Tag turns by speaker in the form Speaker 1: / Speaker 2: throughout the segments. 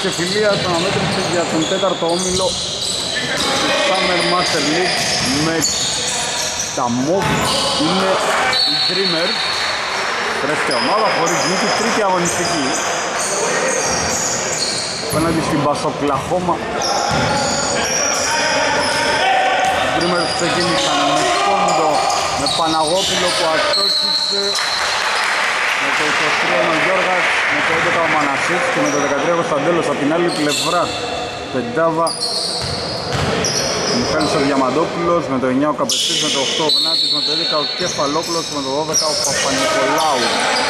Speaker 1: και φιλίας αναμέτρηση για τον τέταρτο όμιλο του Summer Master League με τα MOV είναι οι Dreamers. Τελευταία ομάδα χωρίς νίκη, τρίτη αγωνιστική απέναντι στην Μπασοκλαχώμα. Οι Dreamers ξεκίνησαν με Πόντο, με Παναγόπουλο που αστόχησε, με το 23 ο Γιώργας, με το 11 ο Μανασής και με το 13 ο Κωνσταντέλος. Από την άλλη πλευρά Πεντάβα, ο Μιχάλης ο Διαμαντόπουλος, με το 9 ο Καπετσής, με το 8 ο Γνάτης, με το 11 ο Κεφαλόπουλος, με το 12 ο Παπα-Νικολάου.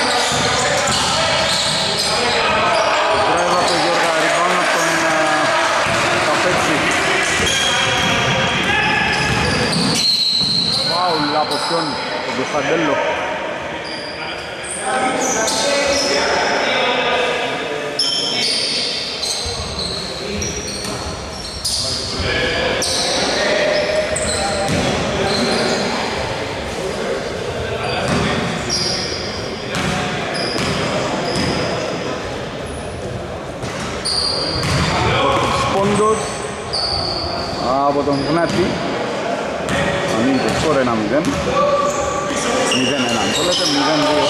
Speaker 1: Το drive από τον Γιώργα, rebound από τον Καπέτσι. Φάουλ από ποιον, τον Κωνσταντέλο. Από τον Γνάτη ανοίγει το σκορ 1-0 0-1 το λέτε 0-2.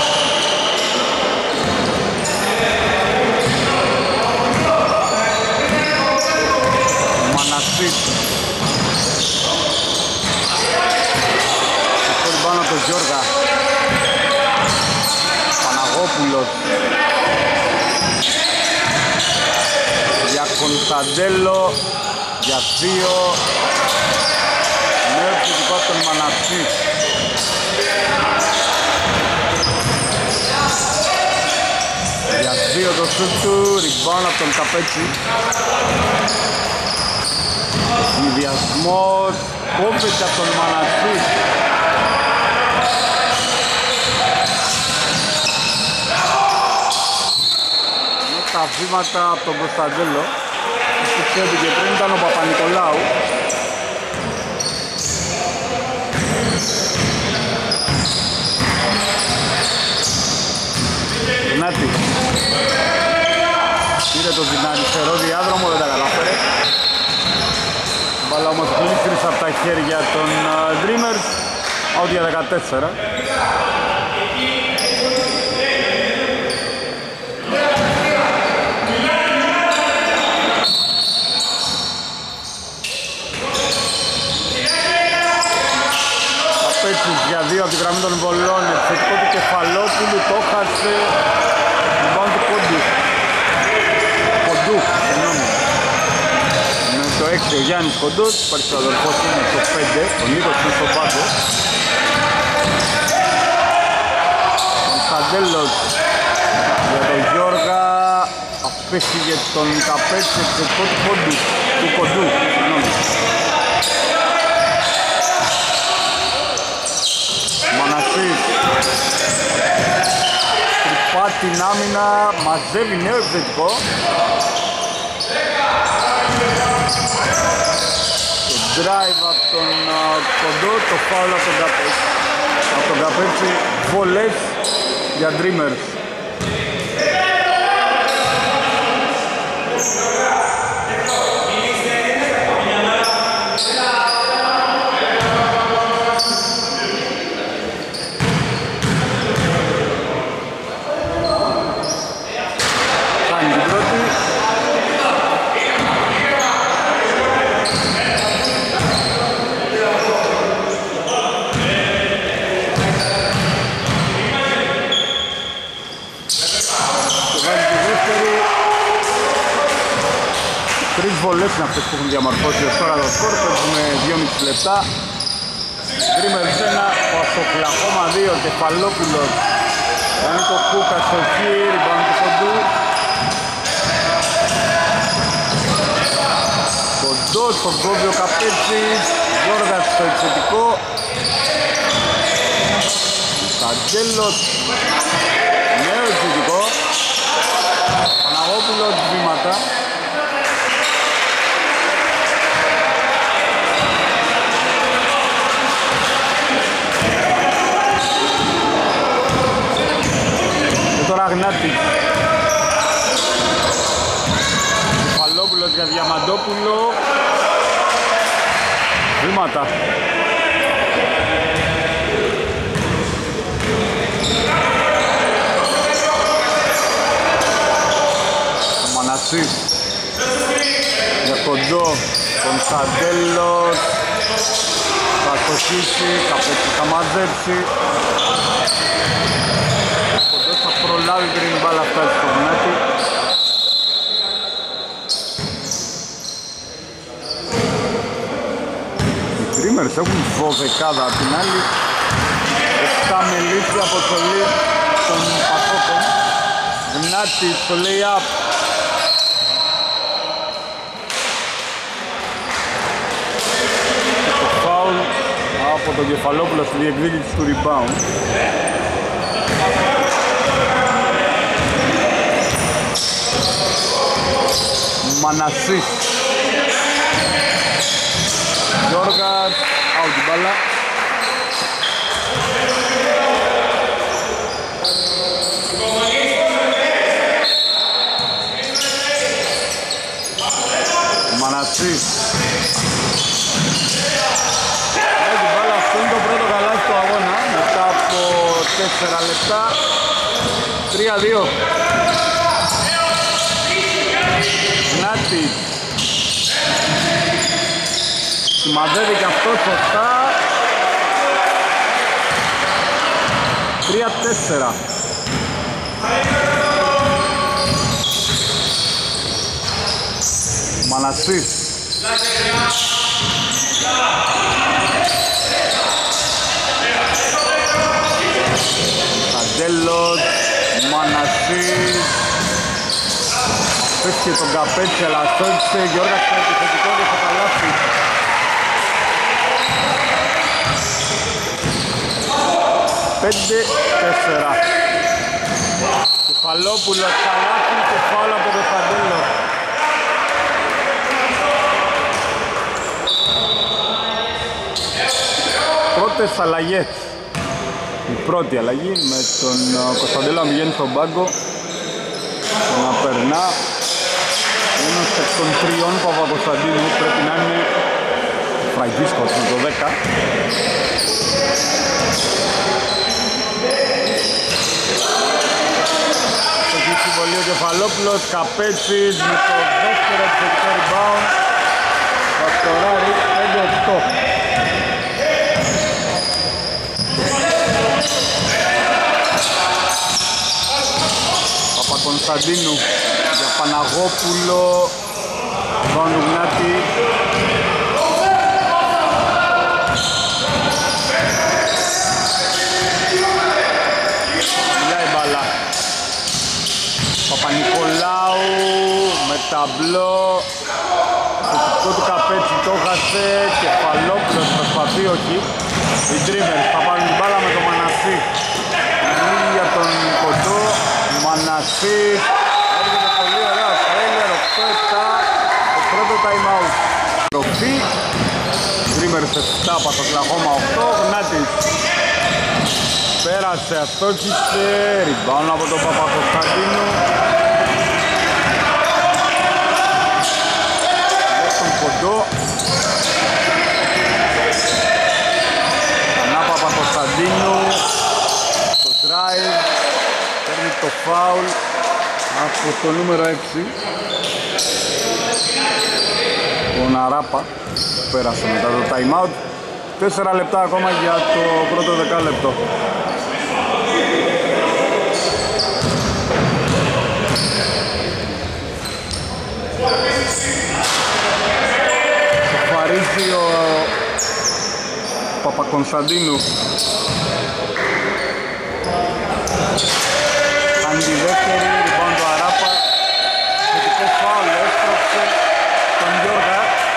Speaker 1: Μανασής το σκορ πάνω από τον Γιώργα. Παναγόπουλος για Κωνσταντέλο για 2 νέο επιθετικό από τον Μανασί. Για 2 το σούτ του, rebound από τον Καπέτσι. Συνδυασμός, κόβεται από τον Μανασί. Με τα βήματα από τον Κωνσταντέλο. Και πριν ήταν ο Παπα-Νικολάου. Γνάτη πήρε το αριστερό διάδρομο, δεν τα κατάφερε. Μπάλα όμως γλύφτρισε από τα χέρια των Dreamers. Out για 14. Για 2 από την γραμμή των βολών, επιθετικό του Κεφαλόπουλου, το χάσε. Rebound του Κοντού, συγγνώμη. Με το 6 ο Γιάννης Κοντούς, υπάρχει ο αδελφός είναι στο 5, ο Νίκος είναι στο πάγκο. Κωνσταντέλος για τον Γιώργα, απέφυγε τον Καπέτσι, επιθετικό του Κοντού, συγγνώμη. Μανασής τρυπά την άμυνα, μαζεύει νέο επιθετικό. Το drive από τον Κοντό, το foul από τον Καπέτσι. Από τον Καπέτσι, βολές για Dreamers. Βολές είναι αυτές που έχουν διαμορφώσει ως τώρα το σκορ. Παίζουμε 2,5 λεπτά. Dreamers 1, Πασοκλαχώμα 2, Κεφαλόπουλος κάνει το Κούκα στο χείρι, πάνω του Κοντού. Κοντός, τον κόβει ο Καπέτσης, Γιώργας στο επιθετικό. Καντέλος, νέο επιθετικό. Παναγόπουλος, βήματα. Τώρα Γνάτη για Διαμαντόπουλο. Βήματα. Ο Μανασής για κοντό, Κωνσταντέλος θα στοχίσει, θα μαζέψει. Ο κοντός θα προλάβει πριν η μπάλα φτάσει στο Γνάτη. Οι Dreamers έχουν 12, απ' την άλλη 7 με λύση αποστολή των Πασόκων. Γνάτης στο lay-up. Το φάουλ από τον Κεφαλόπουλο στη διεκδίκηση του rebound. Μανασής. Γιώργας, out την μπάλα. Μανασής. Έχει την μπάλα, αυτό είναι το πρώτο καλάθι του αγώνα. Μετά από 4 λεπτά. 3-2. Νάτης. Σημαδεύει και αυτό σωστά. 3-4. Μανασής. Καντέλος. Μανασής. Πέφτει τον Καπέτσι, αλλά στόχισε. Γιώργας στο επιθετικό και στο καλάθι. 5-4. Κεφαλόπουλος, καλάθι και φάουλ από τον Καντέλο. Πρώτες αλλαγές. Η πρώτη αλλαγή με τον Κωνσταντέλο να πηγαίνει στον πάγκο και να περνά. Ένας εκ των τριών Παπακοσταντίνου πρέπει να είναι Φραγκίσκος με το 10. Έχει συμβολή ο Κεφαλόπουλος, Καπέτσις με το δεύτερο επιθετικό rebound. Θα σκοράρει 5-8. Παπακοσταντίνου για Παναγόπουλο, Γνάτη. Μιλάει μπάλα. Παπα-Νικολάου με ταμπλό. Το του Καπέτσι το χάσε. Κεφαλόπουλος προσπαθεί, όχι. Οι Dreamers θα πάρουν την μπάλα με το Μανασί. Για τον κοντό. Μανασί. Έρχεται πολύ ωραία. Στρέλερ 8-7. Το πρώτο time out. Τροφή. Dreamers 7. Πασοκλαχώμα 8. Γνάτης. Πέρασε, αστόχισε. Rebound από τον Παπακοσταντίνου. Στον κοντό. Ξανά Παπακοσταντίνου. Το drive. Παίρνει το foul από το νούμερο 6. Ο Ναράπα. Πέρασε μετά το time out. 4 λεπτά ακόμα για το πρώτο δεκάλεπτο. Σοφαρίζει ο Παπακοσταντίνου. Αντιδεύτερη, λοιπόν το Αράπα. Θετικό φάουλ, έστρωξε τον Γιώργα.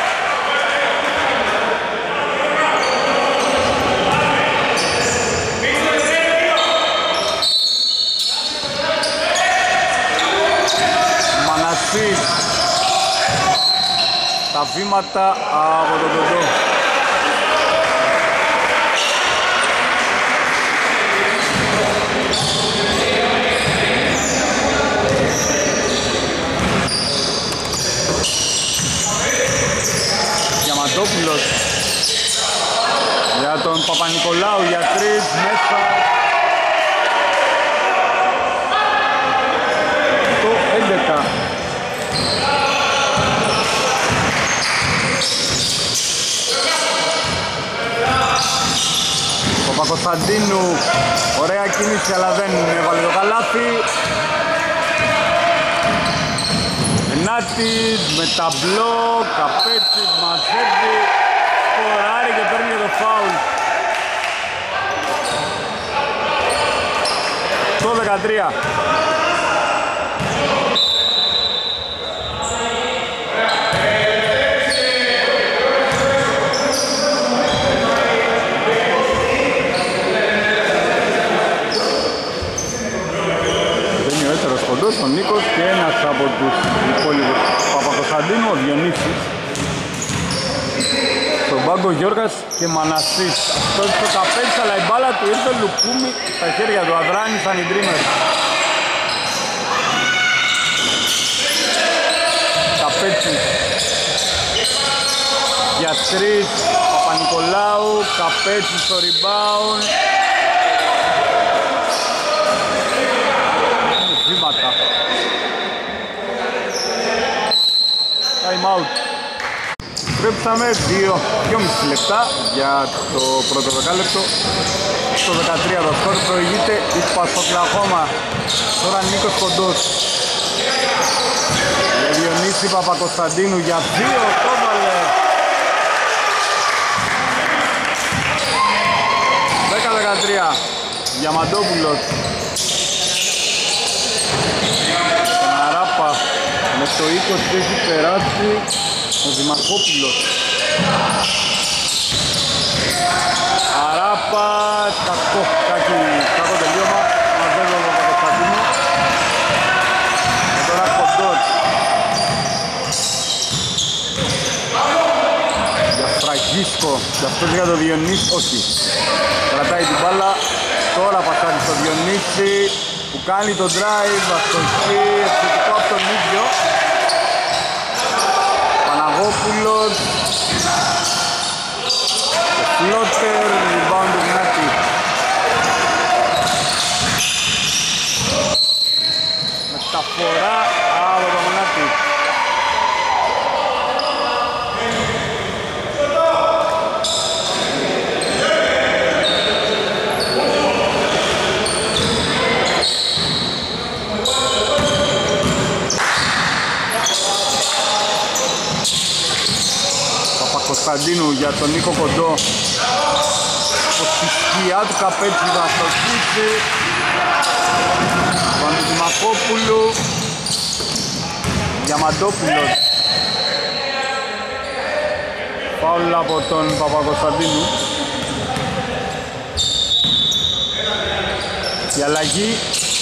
Speaker 1: Μανασής. Τα βήματα από τον κοντό. Μανδόπουλος για τον Παπα-Νικολάου για 3 μέσα. Το 11. Παπα-Κωνσταντίνου, ωραία κίνηση αλλά δεν έβαλε το καλάθι. Ενάτης με ταμπλό, Καπέτσης, μαζεύει, σκοράρει και παίρνει το φάουλ. Το 13. Ο Νίκος και ένας από τους υπόλοιπους Παπα-Κωνσταντίνου, ο Διονύσης. Στον πάγκο Γιώργας και Μανασής. Αυτός το καπέτσι, αλλά η μπάλα του ήρθε λουκούμι στα χέρια του. Αδράνησαν οι Dreamers. Καπέτσι για 3, Παπα-Νικολάου, Καπέτσι στο rebound. Βήματα. Time out. Στρέψαμε 2,5 λεπτά για το πρώτο δεκάλεπτο. Στο 13 το σκορ προηγείται η Πασοκλαχώμα. Τώρα Νίκος Κοντός. Για Διονύση Παπα-Κωνσταντίνου για 2 το βάλε. 10-13. Διαμαντόπουλος. Αράπα με το 20 έχει περάσει ο Δημαρχόπουλος. Αράπα, κακό τελείωμα, μαζεύει ο Παπα-Κωνσταντίνου. Και τώρα Κοντός. Για Φραγίσκο, και αυτός για το Διονύση, όχι. Κρατάει την μπάλα, τώρα πασάρει στο Διονύση. Που κάνει το drive, αστοχή, ευθετικό από τον ίδιο. Παναγόπουλος. Φλότερ, rebound του Γνάτη. Μεταφορά από τον Γνάτη. Κωνσταντίνου για τον Νίκο Κοντό. Στη σκιά του Καπέτσι θα στοχίσει. Παντοδημακόπουλου. Διαμαντόπουλος. Φάουλ από τον Παπα-Κωνσταντίνου. Η αλλαγή.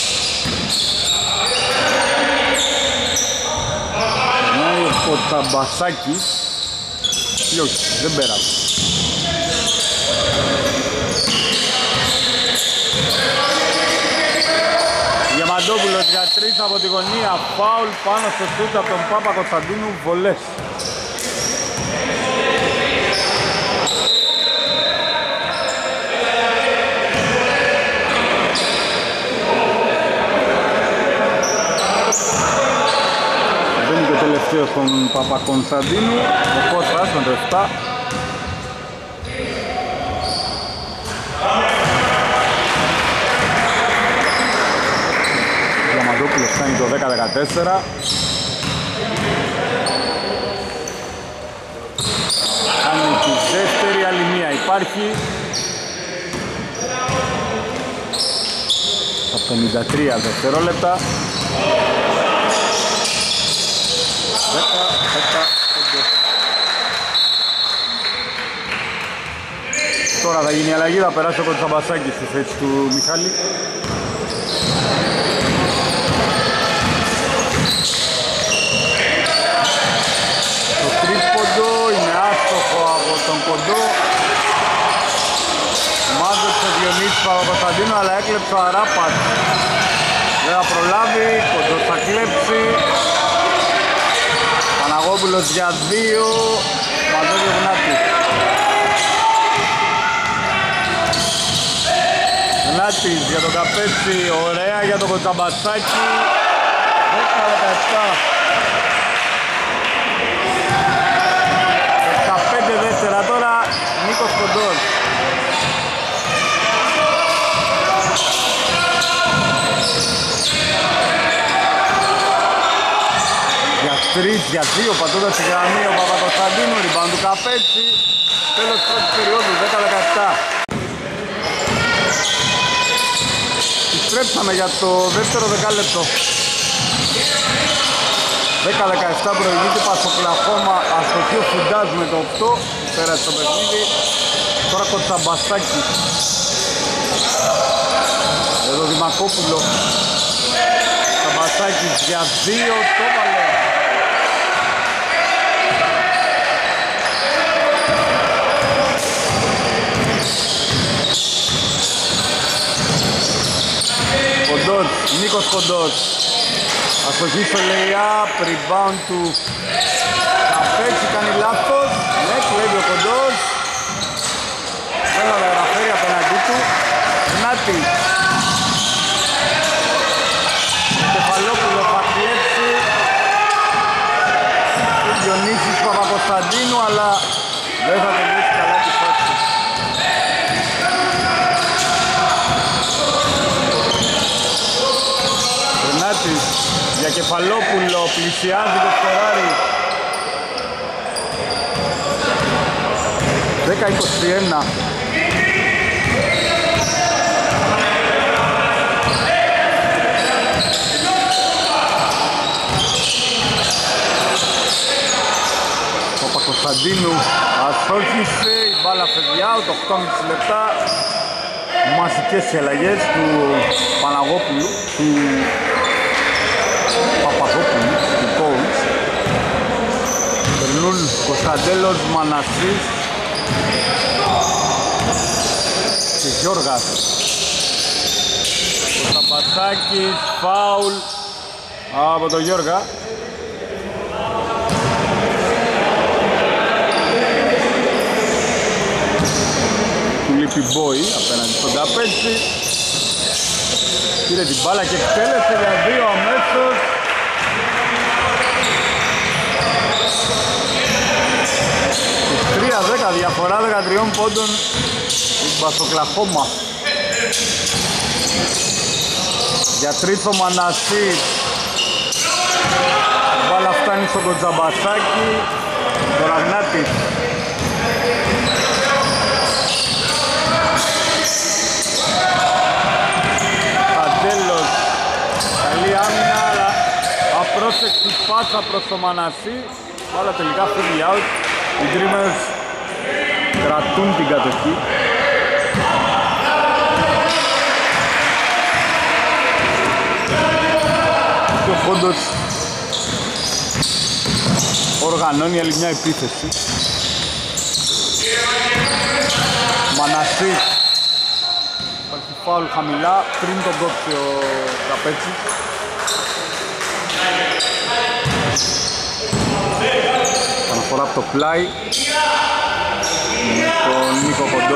Speaker 1: Ο Ταμπασάκης. Όχι, δεν πέρασε. Διαμαντόπουλος για 3 από τη γωνία. Φάουλ πάνω στο σούτ από τον Παπα-Κωνσταντίνου. Βολές. Δεν είναι και τελευταίο στον Παπα-Κωνσταντίνου. Ο Κώστας με το 7. Διαμαντόπουλος κάνει το 10-14. Κάνει τη δεύτερη, άλλη μία υπάρχει. Από 53 δευτερόλεπτα. 10-15. Τώρα θα γίνει η αλλαγή, θα περάσει ο Κωνσταμπασάκης στη θέση του Μιχάλη. Το τρίποντο είναι άστοχο από τον Κοντό. Μάζεψε ο Διονύσης Παπα-Κωνσταντίνου, αλλά έκλεψε ο Αράπας. Δεν θα προλάβει, Κοντός θα κλέψει. Παναγόπουλος για 2, μαζεύει ο Γνάτης. Νάτης για τον Καπέτσι, ωραία για τον Κοτσαμπασάκη. 10-17. 15 δεύτερα τώρα, Νίκος Κοντός. Για 3, για 2, πατώντας στη γραμμή ο Παπακοσταντίνου, rebound του Καπέτσι. Τέλος πρώτης περίοδου, 10-17. Επιστρέψαμε για το δεύτερο δεκάλεπτο. 10-17 προηγείται Πασοκλαχώμα, αστοχή ο Φουντάζ με το 8, πέρασε το παιχνίδι. Τώρα Κοτσαμπασάκη. Εδώ Δημακόπουλο. Κοτσαμπασάκης για 2, το βάλε. Κοντός, Νίκος Κοντός. Αστοχή στο lay-up, rebound του Καπέτσι, κάνει λάθος. Ναι, κλέβει ο Κοντός. Δεν θα καταφέρει απέναντί του. Νάτι. Κεφαλόπουλο θα κλέψει. Ο Διονύσης Παπακοσταντίνου, αλλά δεν θα τελειώσει καλά τη φάση. Νάτης για Κεφαλόπουλο, πλησιάζει το σκοράρι. 10-21. Ο Παπακοσταντίνου αστόχησε, η μπάλα φεύγει out, 8,5 λεπτά. Μαζικές οι αλλαγές του Παναγόπουλου, του Παπαδόπουλου, του coach. Περνούν Κωνσταντέλος, Μανασής και Γιώργας. Κωνσταμπασάκης, φάουλ από τον Γιώργα. Του λείπει Μπόι απέναντι στον Καπέτσι. Πήρε την μπάλα και εκτέλεσε για 2 αμέσως. Στις 3-10 διαφορά 13 πόντων στην Πασοκλαχώμα. Για τρίτο Μανασής. Η μπάλα φτάνει στον Κοντζαμπασάκη. Τον Αγνάτη. Τέλος, καλή άμυνα, αλλά απρόσεκτη πάσα προς το Μανασί. Αλλά τελικά φύγει out. Οι Dreamers κρατούν την κατοχή. Και ο Φόντος οργανώνει άλλη μια επίθεση. Μανασί. Φάουλ χαμηλά, πριν τον κόψει ο Καπέτσης. Αναφορά από το πλάι τον Νίκο Κοντό.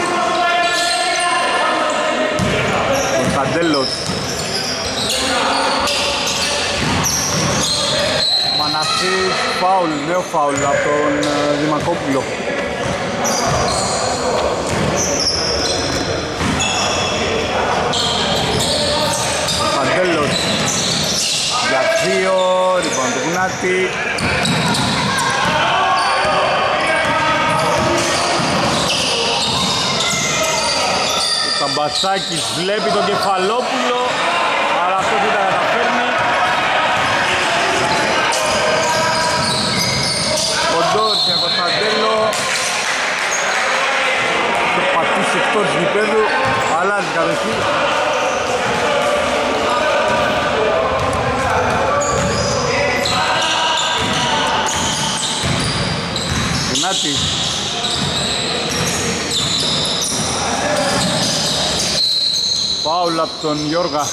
Speaker 1: Κωνσταντέλος. Μανασής, φάουλ, νέο φάουλ από τον Δημακόπουλο. Παντέλος για 2, rebound του Γνάτη. Ο Ταμπασάκης βλέπει τον Κεφαλόπουλο, αλλά αυτό δεν τα καταφέρνει. Κοντός για Κωνσταντέλο. Το πατήσει εκτός γηπέδου, αλλάζει κατοχή. Νάτη. Φάουλ από τον Γιώργα.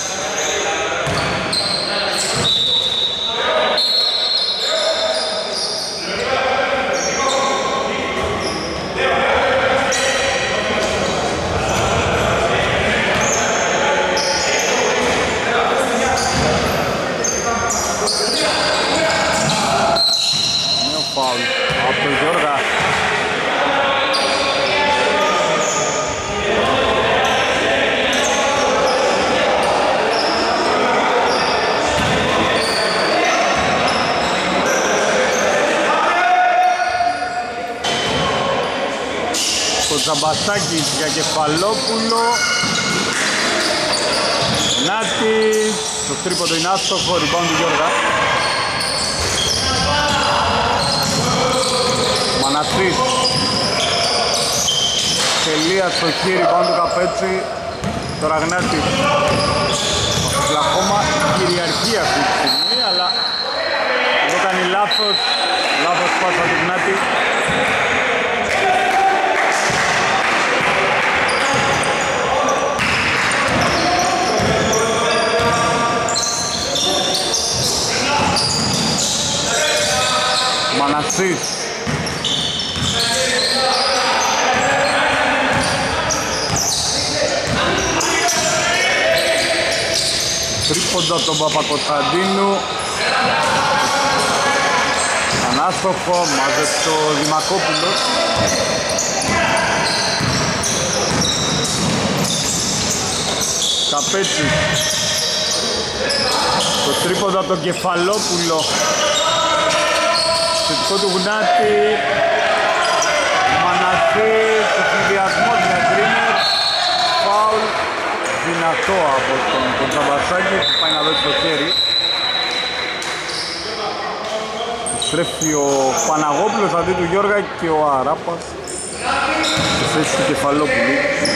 Speaker 1: Ζαμπασάκης για Κεφαλόπουλο. Νάτης, το τρίποντο είναι άστοχο, rebound του Γιώργα. Μανασής. Τελεία στο χείρι, rebound του Καπέτσι. Τώρα Γνάτης. Οκλαχώμα κυριαρχεί αυτή τη στιγμή, αλλά εδώ κάνει λάθος πάσα του Γνάτη. Μανασής. Τρίποντα από τον Παπακοσταντίνου. Ανάστοχο, μάζεψε ο Δημακόπουλος. Καπέτσι. Το τρίποντα από τον Κεφαλόπουλο. Θετικό του Γνάτη. Μανασής, ο συνδυασμός με Dreamer. Φάουλ δυνατό από τον Κοντζαμπασάκη που πάει να δώσει το χέρι. Στρέφει ο Παναγόπουλος αντί του Γιώργα και ο Αράπας στη θέση του Κεφαλόπουλου.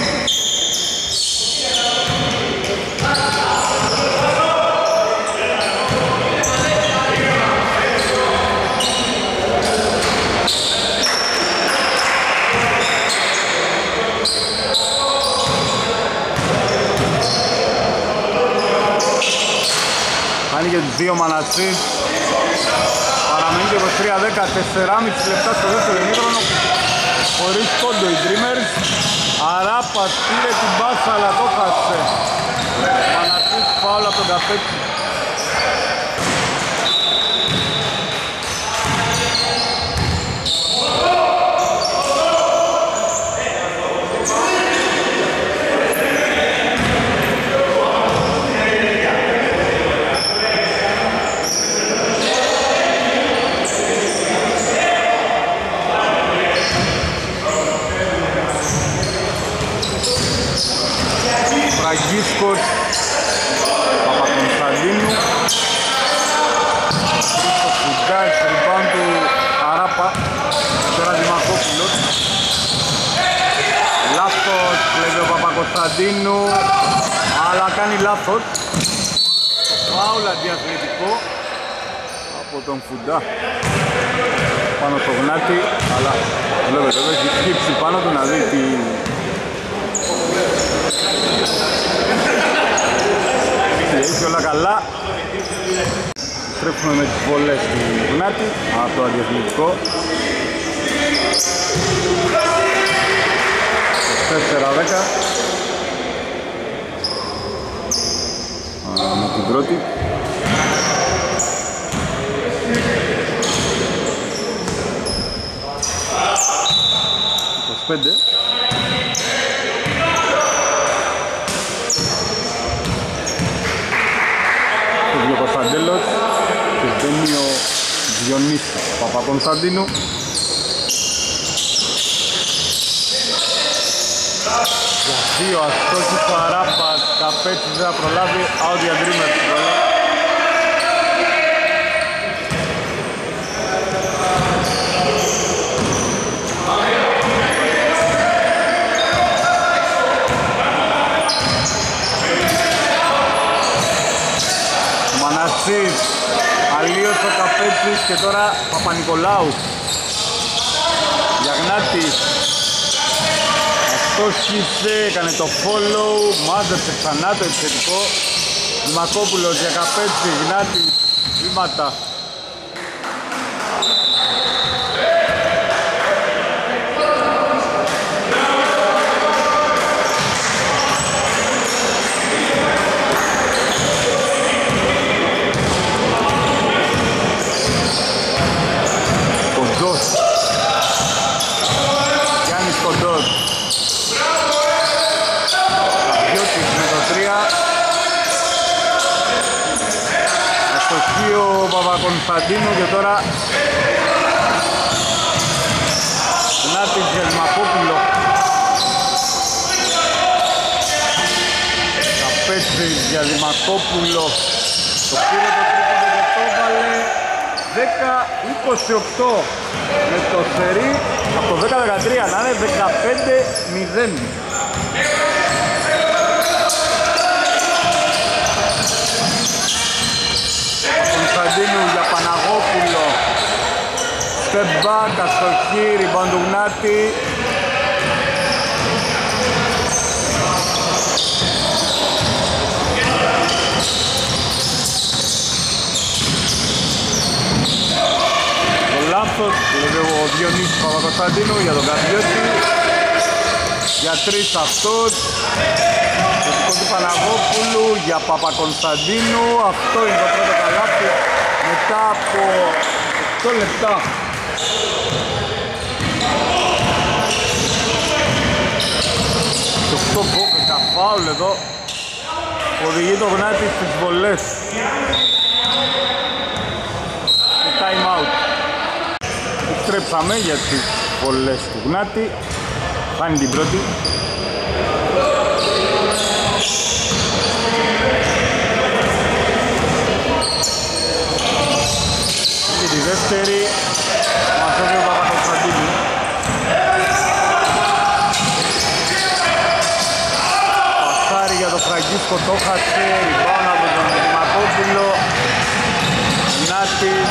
Speaker 1: Κάνει και τους δύο Μανασής. Παραμένει και 23-10, 4,5 λεπτά στο δεύτερο ημίχρονο. Χωρίς πόντο οι Dreamers. Αράπας πήρε την μπάσα αλλά το χάσε. Μανασής φάουλ από τον Καπέτσι. Φραγκίσκος, Παπακοσταντίνου. Χρήστος Φουντάς, rebound του Αράπα. Τώρα Δημακόπουλος. Λάθος, λέει ο Παπακοσταντίνου. Αλλά κάνει λάθος. Το φάουλ αντιαθλητικό από τον Φουντά. Πάνω στο Γνάτη, αλλά βλέπετε εδώ έχει σκύψει πάνω του να δει τι... Έχει όλα καλά. Τρέχουμε με τις βολές του Γνάτη από το αντιαθλητικό. 4-10 με την πρώτη. Ο Κωνσταντέλος και μπαίνει ο Διονύσης Παπακοσταντίνου. Για δύο αστόχους ο Αράπας, Καπέτσης δεν θα προλάβει, out για Dreamers. Μανασής, αλλίωσε ο Καπέτσης και τώρα Παπα-Νικολάου. Γιαγνάτη, αστόχησε, έκανε το follow, μάζεψε ξανά το επιθετικό. Δημακόπουλος για Καπέτση, Γνάτη, βήματα. Γιάννης Κοντός. Καπιώτης με το 3. Αστοχεί ο Παπακοσταντίνου και τώρα Νάτης για Δημακόπουλο. Καπέτσης για Δημακόπουλο. Το πήρε το τρίποντο και το έβαλε. 10-28 με το σερί από το 10-13 να είναι 15-0. Κωνσταντίνου για Παναγόπουλο. Step back, αστοχή, rebound του Γνάτη. Το λάθος, λέει ο Διονύσης Παπακοσταντίνου για τον Καρδιώτη. Για 3 αυτός. Το δικό του Παναγόπουλου για Παπακοσταντίνου. Αυτό είναι το πρώτο καλάθι μετά από 8 λεπτά. Το 8 κόβετα φάουλ εδώ. Οδηγεί το Γνάτη στις βολές. Και time out. Επιστρέψαμε για τις βολές του Γνάτη. Φάνει την πρώτη. Και τη δεύτερη μαζεύει ο Παπακοσταντίνου. Πασάρι για το Φραγκίσκο, το χασε, rebound από τον Δημακόπουλο. Νάτη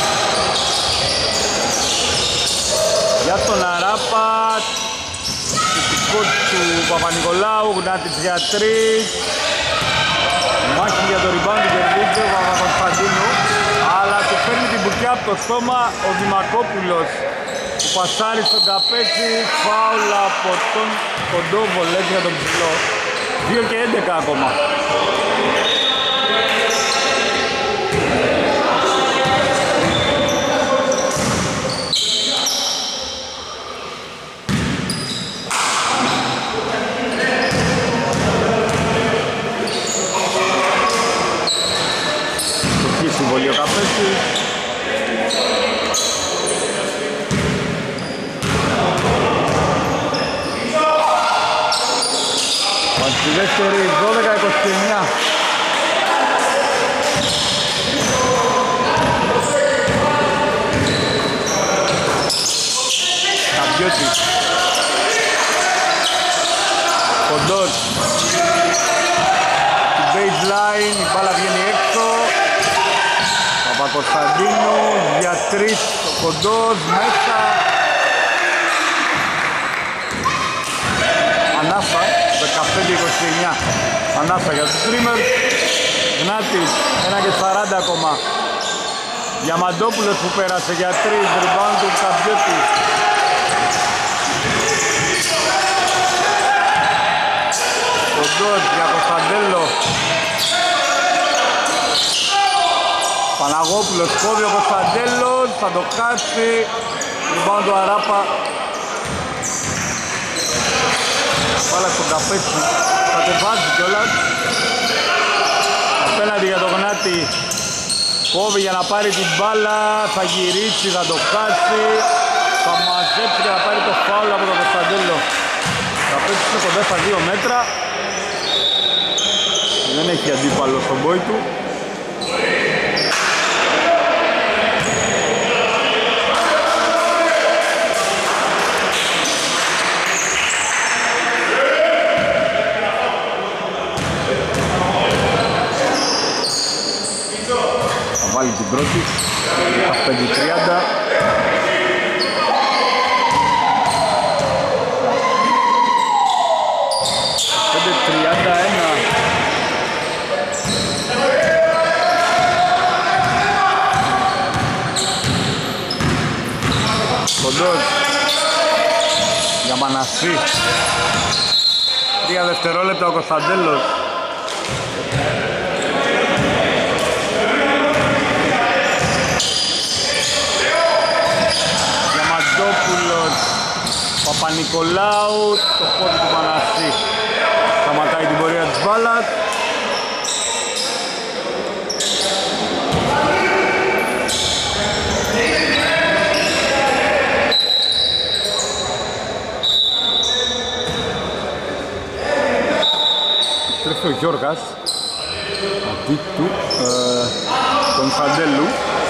Speaker 1: για τον Αράπατ. Φυσικό του Παπα-Νικολάου, Γνάτης για 3. Μάχη για το rebound του κερδίζει ο Παπακοσταντίνου. Αλλά του φέρνει την μπουκιά από το στόμα ο Δημακόπουλος που πασάρει στον Καπέτσι. Φάουλα από τον κοντό βολές για τον ψηλό. 2 και 11 ακόμα. Συμβολή ο Καπέτσης. Στη δεύτερη 12-29. Καπιώτης. Κοντός. Στην baseline η μπάλα βγαίνει έξω. Παπακοσταντίνου για 3, ο Κοντός μέσα. Ανάσα, 15-29. Ανάσα για τους Streamers. Γνάτης, 1 και 40 ακόμα. Διαμαντόπουλος που πέρασε για 3, rebound του Καπιώτη. Κοντός για Κωνσταντέλο. Παναγόπουλος κόβει ο Κωνσταντέλος, θα το χάσει. Rebound του Αράπα. Πάλα στον Καπέτσι, θα τεβάζει κιόλας. Απέναντι για το Γνάτη. Κόβει για να πάρει την μπάλα, θα γυρίσει, θα το χάσει. Θα μαζέψει και θα πάρει το φάουλ από τον Κωνσταντέλο. Καπέτσι είναι κοντά στα 2 μέτρα. Δεν έχει αντίπαλο στον μπόι του. Βάλει την πρώτη, 15-30. Κοντός για Μανασί. 3 δευτερόλεπτα ο Κωνσταντέλος. Διαμαντόπουλος, Παπα-Νικολάου, το πόδι του Μανασί σταματάει την πορεία της μπάλας. Τρέφει ο Γιώργας αντί του Κωνσταντέλου.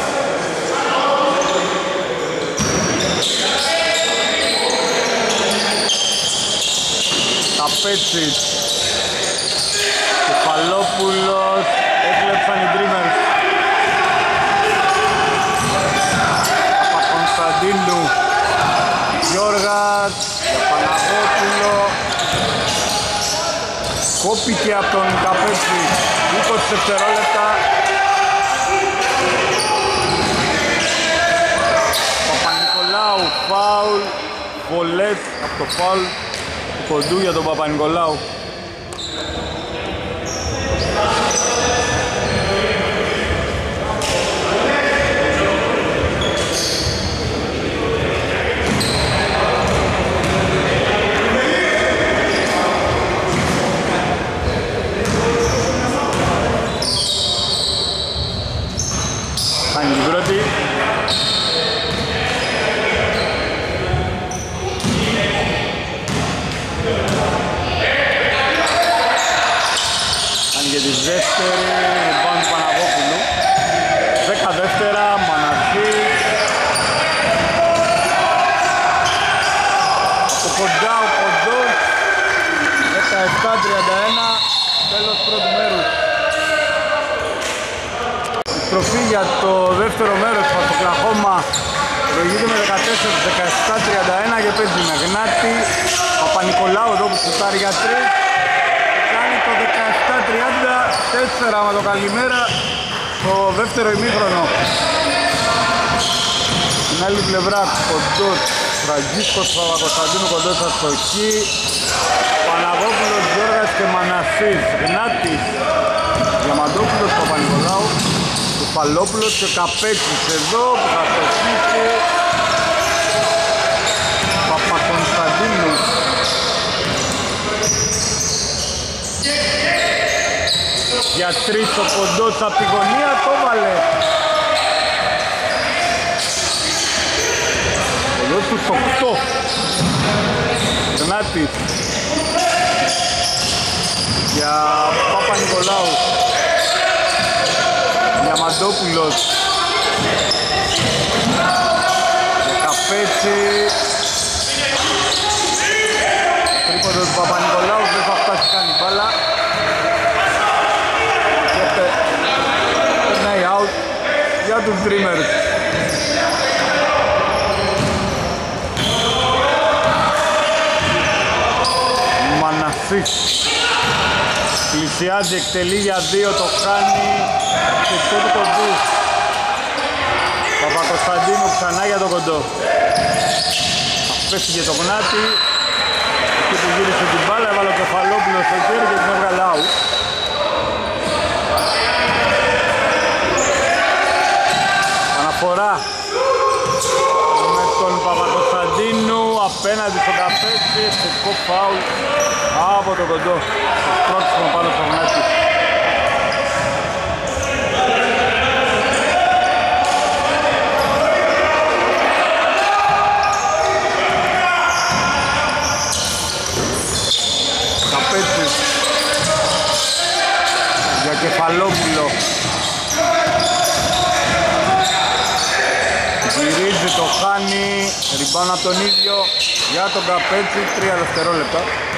Speaker 1: Καπέτσης, Κεφαλόπουλος, έκλεψαν οι Dreamers. Παπακωνσταντίνου, Γιώργας, Παναγόπουλο. Κόπηκε από τον Καπέτσι, 20 δευτερόλεπτα. Παπα-Νικολάου, φάουλ, πολλές από το φάουλ του κοντού για τον Παπα-Νικολάου. Κάνει την πρώτη. Κάνει και τη δεύτερη, πάνω του Παναγόπουλου. 10 δεύτερα, Μαναρχής. Από κοντά ο κοντός. 17-31, τέλος πρώτου μέρους. Τροφή για το δεύτερο μέρος του Οκλαχώμα προηγείται με 14-17-31 και παίζει με Γνάτη. Παπα-Νικολάου εδώ που σουτάρει για 3. Κάνει το 17-34 με το καλημέρα το δεύτερο ημίχρονο. Στην άλλη πλευρά κοντός Φραγίσκος Παπακοσταντίνου, κοντός αστοχή. Παναγόπουλος, Γιώργας και Μανασής. Γνάτης, Διαμαντόπουλος, Παπα-Νικολάου, Κεφαλόπουλος και Καπέτσης εδώ που θα στοχίσει. Παπακωνσταντίνου. Για 3 ο κοντός από τη γωνία, το βάλε. Εδώ τους 8. Γνάτης. Για Παπα-Νικολάου. Διαμαντόπουλος. Για Καπέτσι. Τρίποντο του Παπα-Νικολάου, δεν θα φτάσει καν η μπάλα. Περνάει out για τους Dreamers. Μανασής. Πλησιάζει, εκτελεί για 2, το κάνει και το κοντού. Παπακοσταντίνου ξανά για το κοντό. Πέφτει το Γνάτη. Και του γύρισε την μπάλα, έβαλε ο Κεφαλόπουλος στο χέρι και την έβγαλε out. Αναφορά με τον Παπακοσταντίνου απέναντι στον Καπέτσι, εξαιρετικό φάουλ από το κοντό. Πρόξιμο πάνω στο Γνάτη. Καπέτσης για Κεφαλόπουλο. Γυρίζει, το χάνει, ριμπάνω από τον ίδιο για τον Καπέτσι, 3 δευτερόλεπτα.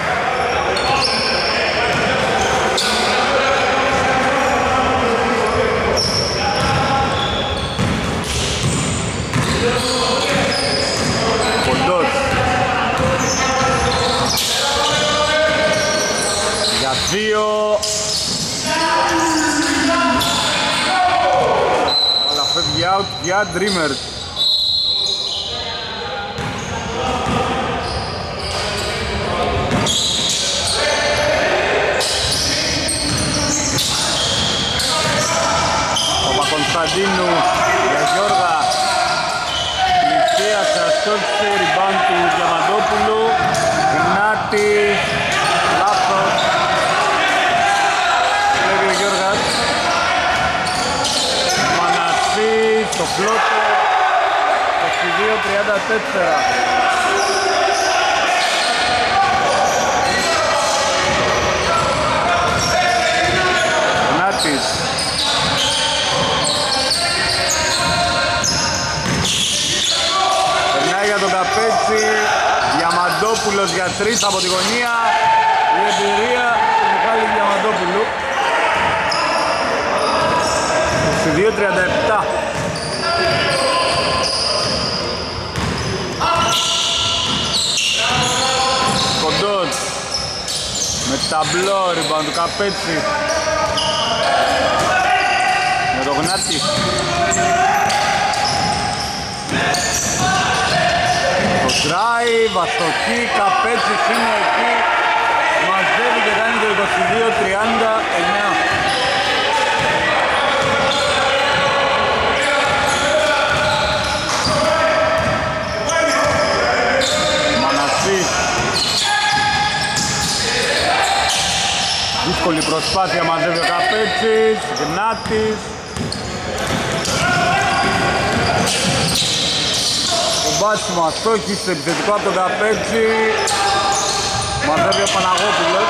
Speaker 1: Κοντός για 2. Αλλά φεύγει out για Dreamers. Παπακωνσταντίνου για Γιώργα. Πλησίασε, αστόχησε, rebound του Διαμαντόπουλου. Γνάτης, λάθος. Βλέπει ο Γιώργας. Μανασής, το πλότο. 22-34. Διαμαντόπουλος για 3 από τη γωνία. Η εμπειρία του Μιχάλη Διαμαντόπουλου. 22-37. Κοντός με ταμπλό, rebound του Καπέτσι με το Γνάτη. Το drive, βαστοκή, Καπέτσις είναι εκεί, μαζεύει και κάνει το 22-39. Μανασής. Δύσκολη προσπάθεια, μαζεύει ο Καπέτσις, Γνάτης. Το μπάσιμο αστόχησε επιθετικό από τον Καπέτσι. Μαζεύει ο Παναγόπουλος.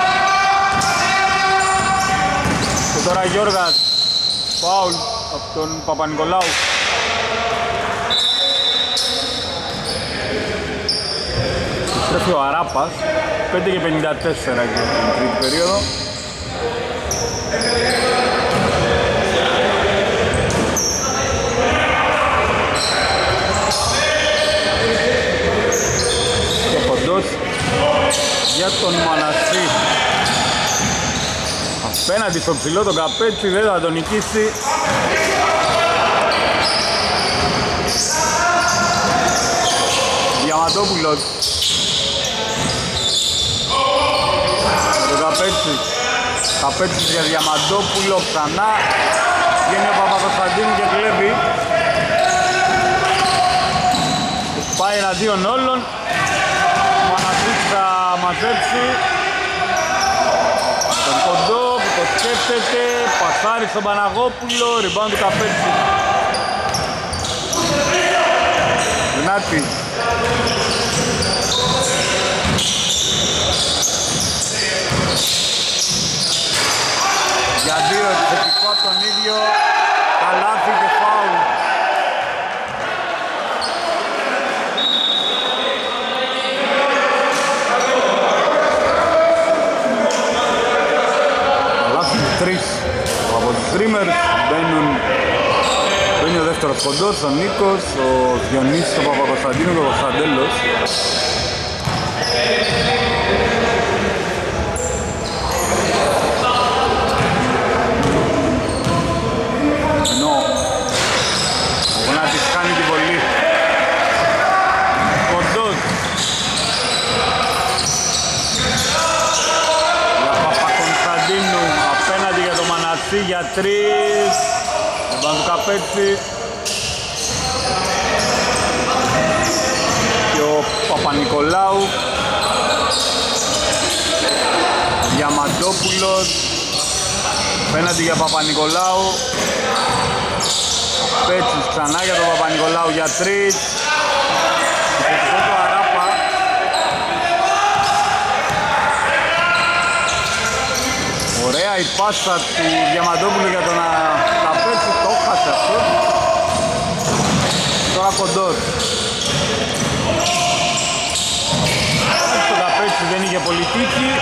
Speaker 1: Και τώρα Γιώργας, φάουλ από τον Παπα-Νικολάου. Στρέφει ο Αράπας, 5:54 για την τρίτη περίοδο. Και Κοντός για τον Μανασί. Απέναντι στο ψηλό τον Καπέτσι, δεν θα τον νικήσει. Διαμαντόπουλος. Το Καπέτσι. Καπέτσι για Διαμαντόπουλο ξανά. Βγαίνει ο Παπακοσταντίνου και κλέβει. Πάει εναντίον όλων. Ο Μανασής θα μαζέψει. Τον Κοντό που το σκέφτεται. Πασάρι στον Παναγόπουλο. Rebound του Καπέτσι. Γνάτη. Για 2 επιθετικό από τον ίδιο. Καλάθι και φάουλ. Καλάθι 3 από τους Dreamers. Μπαίνει ο δεύτερος Κοντός, ο Νίκος, ο Διονύσης, ο Παπακοσταντίνου και ο Κωνσταντέλος. Ενώ ο Γνάτης κάνει την βολή. Κοντός για Παπακοσταντίνου απέναντι για το Μανασί για 3. Τον του Καπέτσι και ο Παπα-Νικολάου. Διαμαντόπουλος απέναντι για Παπα-Νικολάου. Καπέτσις ξανά για τον Παπα-Νικολάου για 3. Επιθετικό του Αράπα. Ωραία η πάσα του Διαμαντόπουλου για τον Καπέτσι, το χάσε αυτό. Τώρα Κοντός. Το Καπέτσι δεν είχε πολύ τύχη.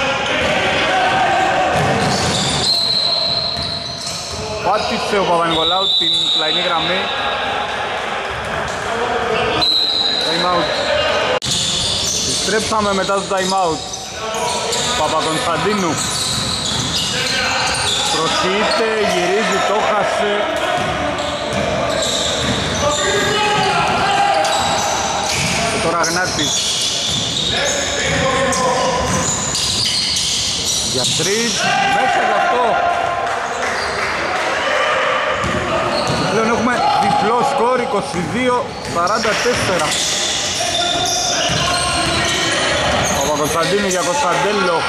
Speaker 1: Πάτησε ο Παπα-Νικολάου την πλαϊνή γραμμή. Time out. Επιστρέψαμε μετά το time out. Παπακοσταντίνου. Προσφύγεται, γυρίζει, το χάσε. Και τώρα Γνάτης. Για 3, μέσα γι' αυτό. Πλέον έχουμε διπλό σκορ, 22-44. Παπακοσταντίνου για Κωνσταντέλο.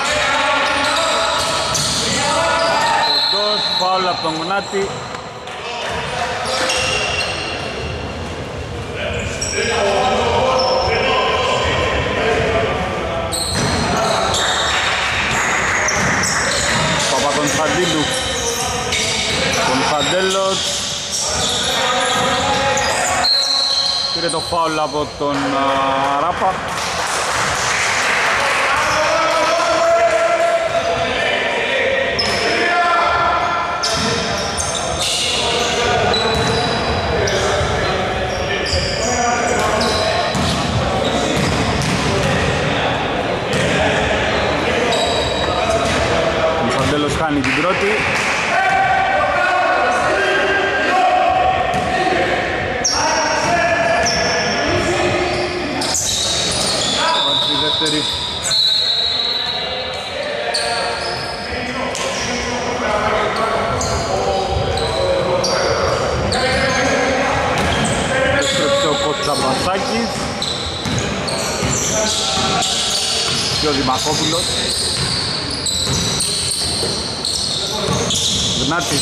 Speaker 1: Κοντός, φάουλ από τον Γνάτη. Παπακοσταντίνου. Κωνσταντέλος. Πήρε το φάουλ από τον Ράπα. χάνει την πρώτη. Βάζει τη δεύτερη. Έστρεψε ο Κοτσαμπασάκης και ο Δημακόπουλος. Γνάτης.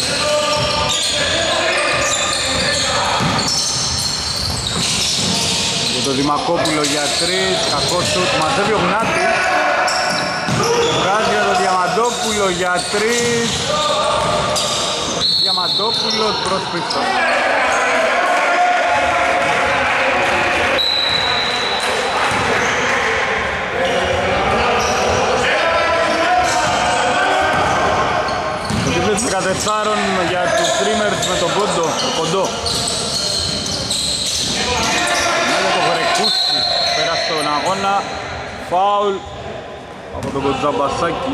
Speaker 1: Για το Δημακόπουλο για 3, κακό σουτ, μαζεύει ο Γνάτης. Βγάζει για το Διαμαντόπουλο για 3. Διαμαντόπουλος προς πίσω. Το 14 για τους Dreamers με τον Πόντο, το Κοντό. Με το Βρεκούτσι πέρα στον αγώνα, φάουλ από τον Κοντζαμπασάκη.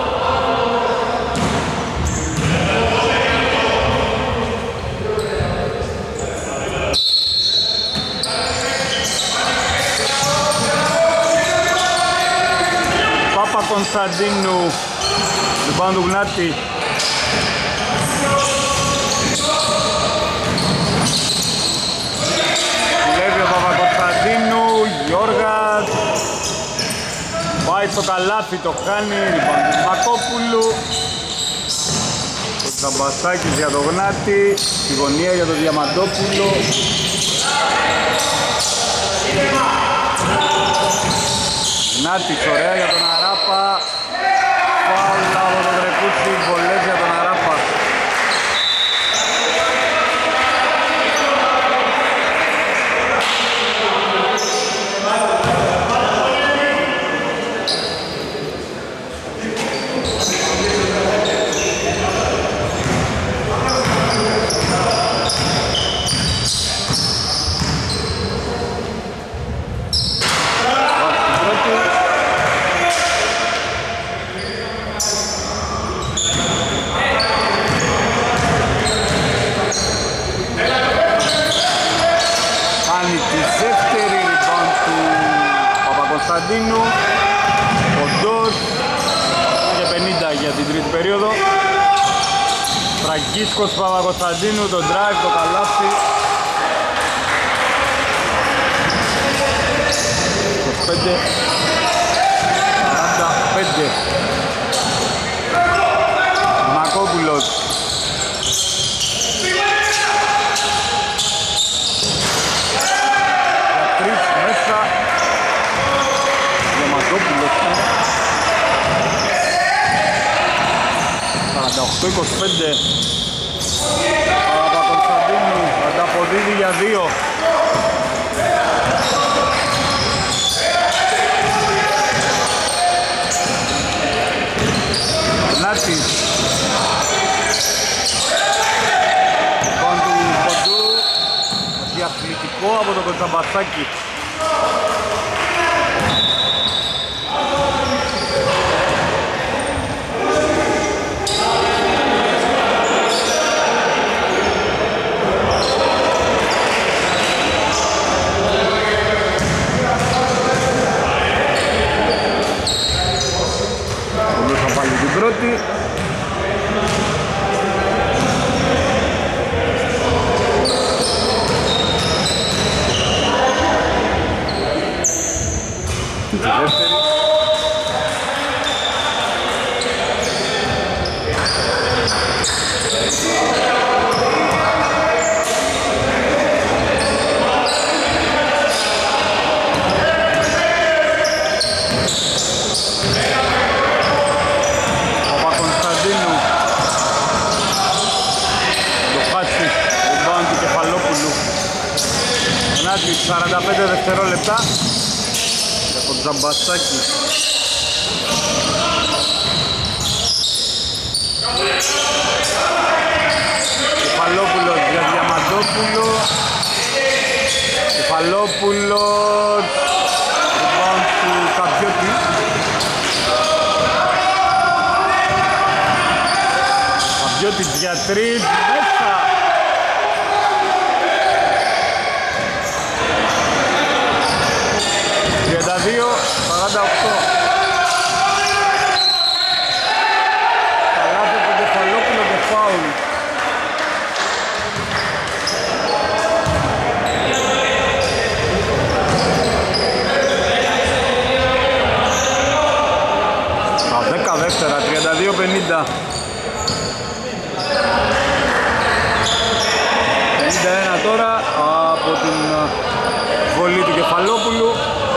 Speaker 1: Παπα-Κωνσταντίνου, λοιπόν του Γνάτη. Δουλεύει ο Παπα-Κωνσταντίνου, Γιώργας. Πάει στο καλάθι, το χάνει, λοιπόν του Μακόπουλου. Ο Τσαμπασάκης για το Γνάτη, τη γωνία για το Διαμαντόπουλο. Γνάτης, ωραία για τον Αράπα. Φάουλ από τον Βρεκούτσι, βολές για τον Αράπα. Κωνσταντίνου, Κοντός και 50 για την τρίτη περίοδο. Φραγκίσκος Παπα-Κωνσταντίνου, το drive, το καλάθι. 25, 45. Μακόπουλος. Για 3 μέσα. Διαμαντόπουλος. 48-25. Παπα-Κωνσταντίνου ανταποδίδει για 2. Νάτης. Λοιπόν του Κοντού. Διαφλητικό από τον Κοντζαμπασάκη. Πρώτη. Τη δεύτερη. Νάτης, 45 δευτερόλεπτα για τον Τζαμπασάκη. Κεφαλόπουλος για Διαμαντόπουλο. Κεφαλόπουλος λοιπόν του Καπιώτη. Καμπιώτης για 3, μέσα. Τριανταδύο, 48. Καλάθι από τον Κεφαλόπουλο και φάουλ. Τα 10 δεύτερα, 32-50. 51 τώρα από την βολή του Κεφαλόπουλου.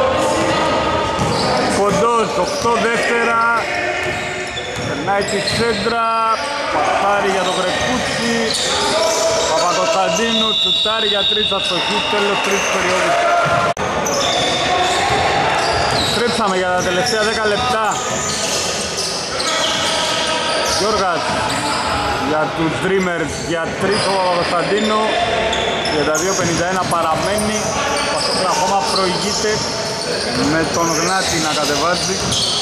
Speaker 1: Κοντός, 8 δεύτερα. Περνάει τη σέντρα. Πασάρι για τον Γρεκούτσι. Παπακοσταντίνου τσουτάρι για 3 αστοχή. Τέλος τρίτης περίοδου. Στρέψαμε για τα τελευταία 10 λεπτά. Γιώργας για τους Dreamers για 3 ο Παπακοσταντίνου. 32-51 παραμένει. Ο Πασόκρα ακόμα προηγείται με τον Γνάτη να κατεβάζει.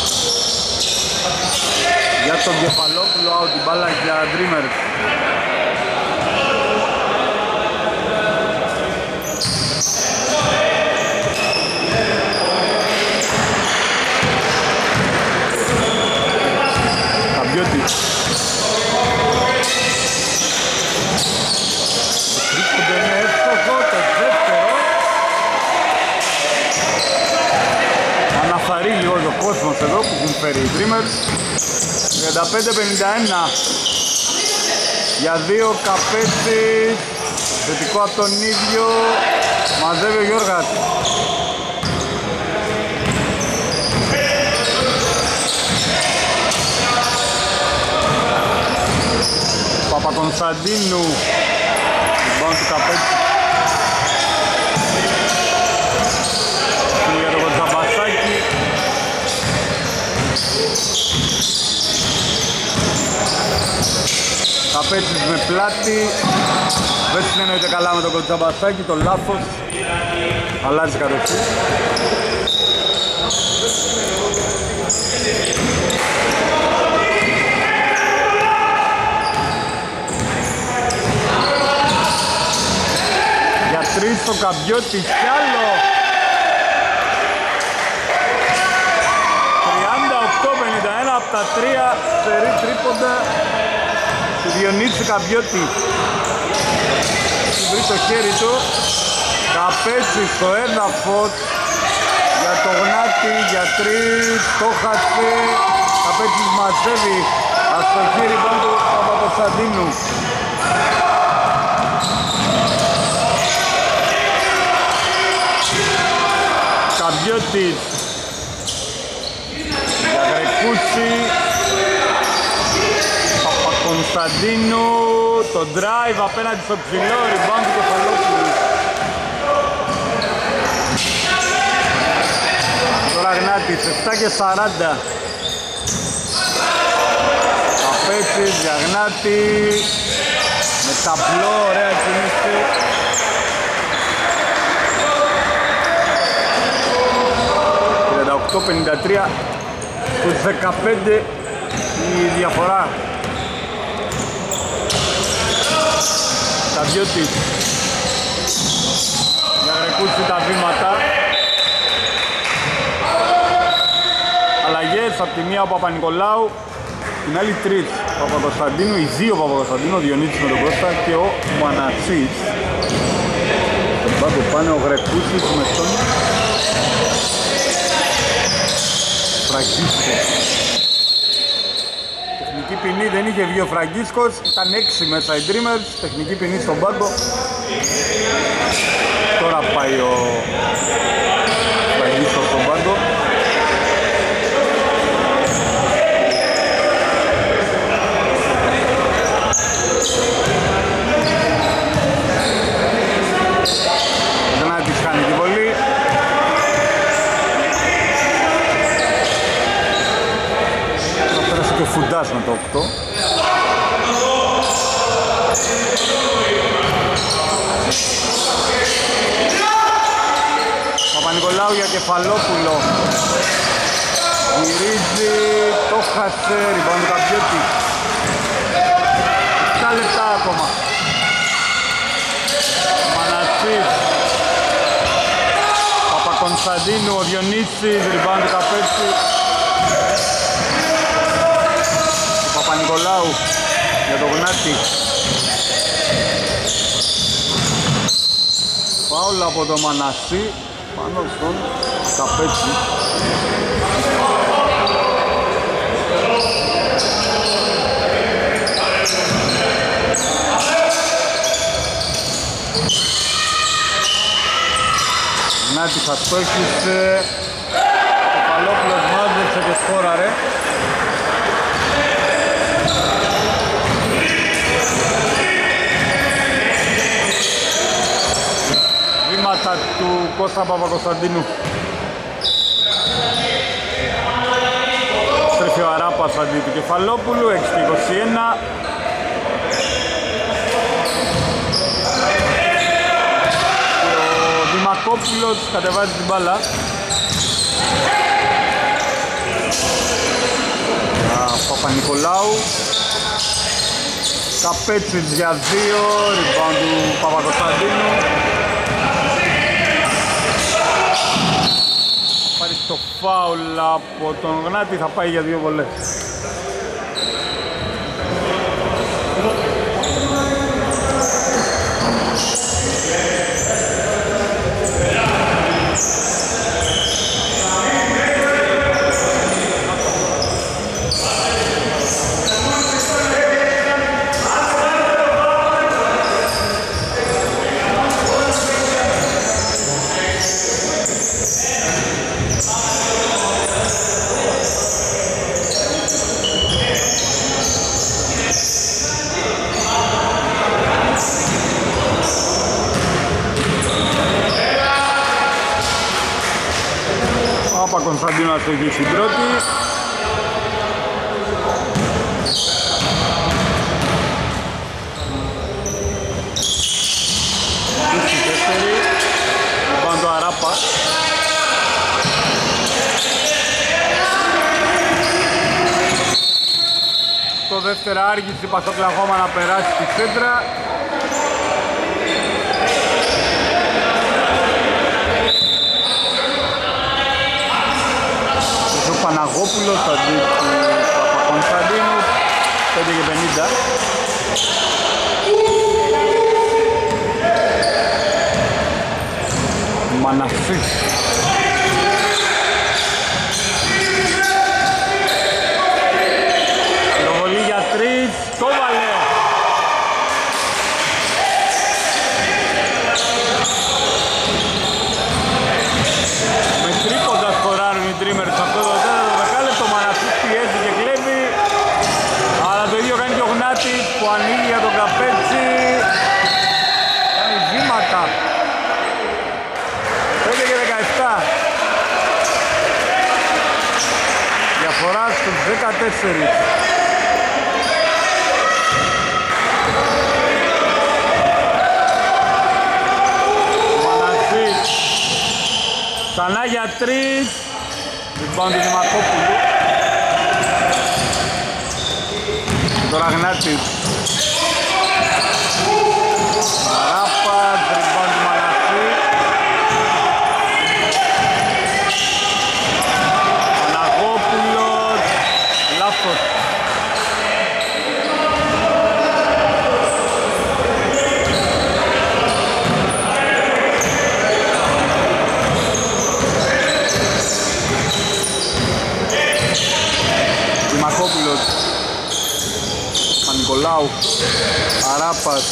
Speaker 1: Για τον Κεφαλόπουλο, out την μπάλα για Dreamers. Καμπιώτης. Βρίσκονται με εύστοχο το δεύτερο. Αναφαρεί λίγο ο κόσμος εδώ που έχουν φέρει οι Dreamers. 35-51 για 2 Καπέτσης. Θετικό από τον ίδιο. Μαζεύει ο Γιώργας. Παπακονσταντίνου. Λοιπόν του Καπέτσι. Για το Κοντζαμπασάκι. Καπέτσης με πλάτη. Δεν συνεννοείται καλά με τον Κοντζαμπασάκι, το λάθος. Αλλάζει κατευθείαν. Για 3 το Καμπιώτης κι άλλο. 38-51 από τα 3 σερί τρίποντα του Διονύση Καμπιώτη. Βρει το χέρι του. Καπέτσι στο έδαφος για το Γνάτη για 3. Το χασε. Καπέτσις μαζεύει. Αστοχή λοιπόν του Παπακοσταντίνου. Καμπιώτης για Γρεκούτσι. Παπακοσταντίνου. Το drive απέναντι στο ψηλό. Rebound του Κεφαλόπουλου. Τώρα Γνάτης 7 και 40. Καπέτσης για Γνάτη. Με ταπλό, ωραία κινήση. ...38-53 στους 15 η διαφορά. Καμπιώτης για Γρεκούτσι τα βήματα. Αλλαγές από τη μία ο Παπα-Νικολάου, την άλλη 3 Παπακοσταντίνου, οι 2 Παπακοσταντίνου, ο Διονύσης με τον Κώστα και ο Μανασής. Στον πάγκο πάνε ο Γρεκούτσης με τον Φραγκίσκο. Τεχνική ποινή δεν είχε βγει ο Φραγκίσκος, ήταν 6 μέσα οι Dreamers, τεχνική ποινή στον πάγκο. Τώρα πάει ο Φραγκίσκος στον πάγκο. Γνάτης κάνει τη βολή. Θα πέρασε και ο Φουντάς με το 8. Παπα-Νικολάου για Κεφαλόπουλο. Γυρίζει, το χασε, rebound του Καμπιώτη. ακόμα. Μανατσής. Παπακονσταντίνου, ο Διονύσης, rebound του Καπέτσι. Παπα-Νικολάου για το Γνάτη. Φάουλ από το Μανασί πάνω στον Καπέτσι. Γνάτης αστόχησε, ο Παλόπουλος μάζεψε και σκόραρε. Βήματα του Κώστα Παπακοσταντίνου. Στρέφει ο Αράπας αντί του Κεφαλόπουλου, 6-21. Ο Δημακόπουλος κατεβάζει την μπάλα. Παπα-Νικολάου. Καπέτσιτς για 2, rebound του Παπακοσταντίνου. Πάρει το φάουλ από τον Γνάτη, θα πάει για 2 βολές. Κωνσταντίνο να το έχει στην πρώτη. Στη δεύτερη. Πάνω το Αράπα. Το δεύτερο άργησε η Πασοκλαχώμα να περάσει στη σέντρα. Παναγόπουλος αντί του Παπακονσταντίνου, 5-50. Μανασής. Προβολή για 3, το βάλε. Με τρίποντα σκοράρουν οι Dreamers αυτό το τέταρτο δεκάλεπτο. Μανασής πιέζει και κλέβει, αλλά το ίδιο κάνει και ο Γνάτης που ανοίγει για τον Καπέτσι. Κάνει βήματα. 5-17. Διαφορά στους 14. Ξανά για 3. Rebound του Δημακόπουλου. Τώρα Γνάτης. Αράπας, rebound του Μανασί. Παναγόπουλος. Λάθος. Δημακόπουλος, Παπα-Νικολάου, Αράπας.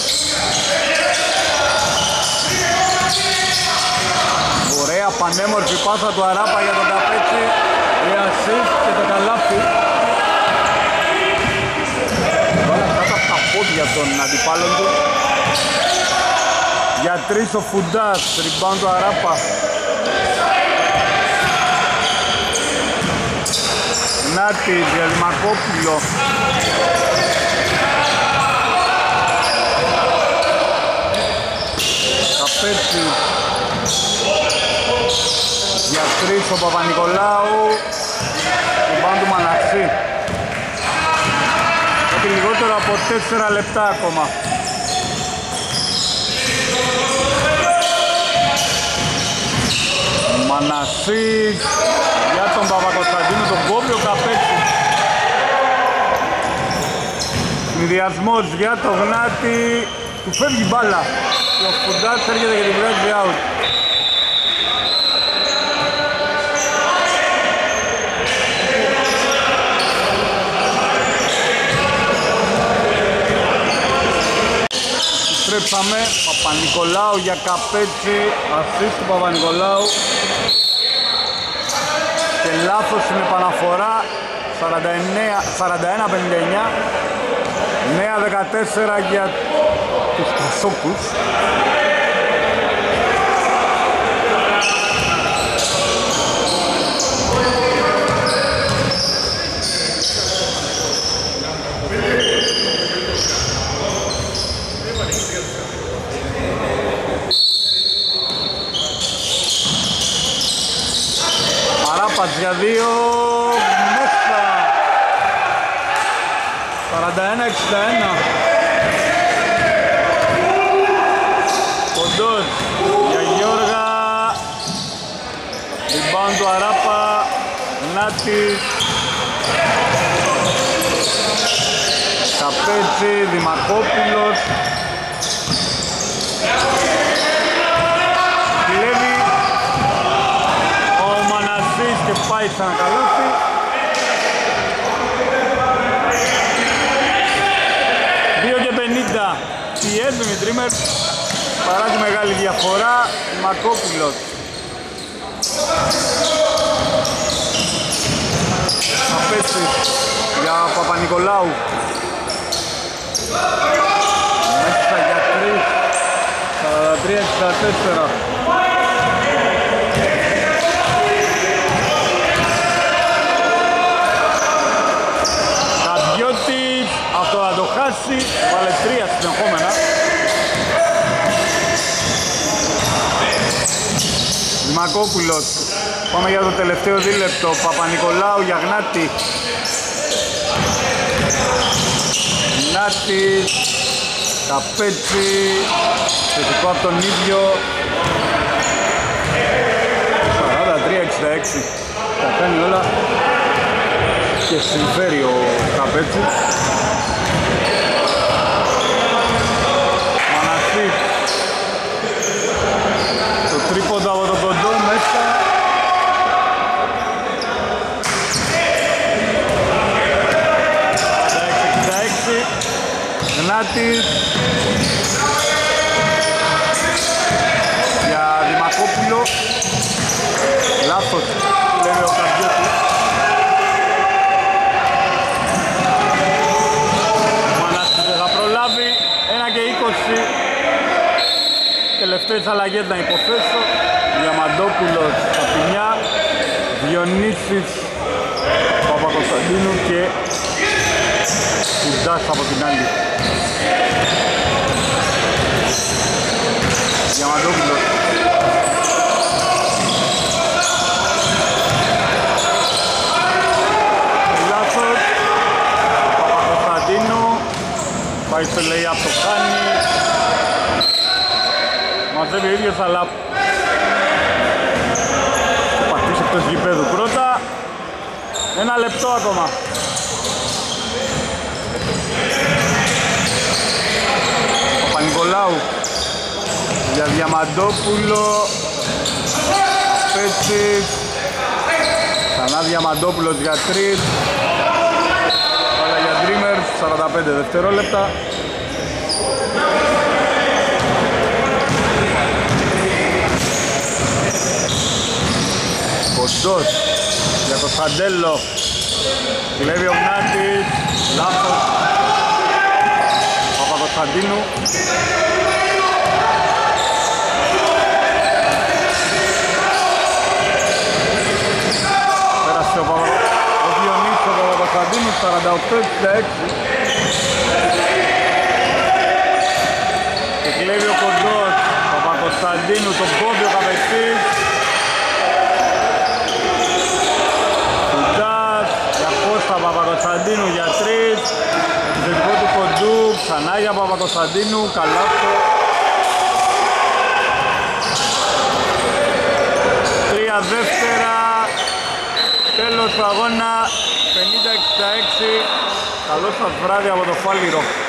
Speaker 1: Ωραία πανέμορφη πάσα του Αράπα για τον Καπέτσι. Η assist και το καλάθι. Βάλα κάτω από τα πόδια των αντιπάλων του. Για 3 ο Φουντάς, rebound του Αράπα. Νάτης για Δημακόπουλο. Καπέτσι. Για 3 ο Παπα-Νικολάου. Rebound του Μανασί. Έχει λιγότερο από 4 λεπτά ακόμα. Μανασής για τον Παπακοσταντίνου, τον κόβει ο Καπέτσης. Συνδυασμός για τον Γνάτη, του φεύγει μπάλα και ο Φουντάς έρχεται και την βγάζει out. Στρέψαμε, Παπα-Νικολάου για Καπέτσι, ασίστ του Παπα-Νικολάου και λάθος στην επαναφορά, 41-59, 9-14 για τους Κασόκους. Αράπατς για δύο, μέσα, 41-61. Κοντός για Γιώργα, rebound του Αράπα, Νάτης, Καπέτσι, Δημακόπουλος, κλέβει ο Μανασής και πάει σαν καλούφι. Πιέζουν οι Dreamers, παρά τη μεγάλη διαφορά, Μακόπουλος. Απέστης για Παπα-Νικολάου. Μέσα για 3, 43-64. Ταμπιώτης, αυτό θα το χάσει, βάλε 3 συνεχόμενα. Δημακόπουλος, πάμε για το τελευταίο δίλεπτο, Παπα-Νικολάου για Γνάτη. Γνάτης, Καπέτσι, θετικό από τον ίδιο. 43-66, τα κάνει όλα και συμφέρει ο Καπέτσης. Μανασής, το τρίποντο από τον κοντό μέσα. Γνάτης για Δημακόπουλο, λάθος λέει ο Καρδιώτης. Μανάσης δεν θα προλάβει, 1 και 20. Τελευταίες αλλαγές να υποθέσω. Διαμαντόπουλος από τη μια, Διονύσης Παπακοσταντίνου και Κουρτάς από την άλλη. Διαμαντόπουλος. Λάθος. Παπακοσταντίνου. Πάει στο λέει από το χάνι. Μαζεύει ο ίδιος αλλά θα πατήσει εκτός γηπέδου πρώτα. 1 λεπτό ακόμα. Παπα-Νικολάου για Διαμαντόπουλο, Πέτσης, ξανά Διαμαντόπουλος για 3, αλλά για Dreamers, 45 δευτερόλεπτα. Κοντός για Κωνσταντέλο, κλέβει ο Γνάτης, λάθος. Παπακοσταντίνου. Πέρασε ο Διονύσης ο Παπακοσταντίνου, 48-66. Και κλέβει ο κοντός Παπακοσταντίνου, τον κόβει ο Καπετής. Κουντάς για Κώστα Παπακοσταντίνου για 3. Επιθετικό του κοντού, ξανά για Παπακοσταντίνου, καλάθο. 3 δεύτερα. Τέλος του αγώνα 50-66. Καλό σας βράδυ από το Φάληρο.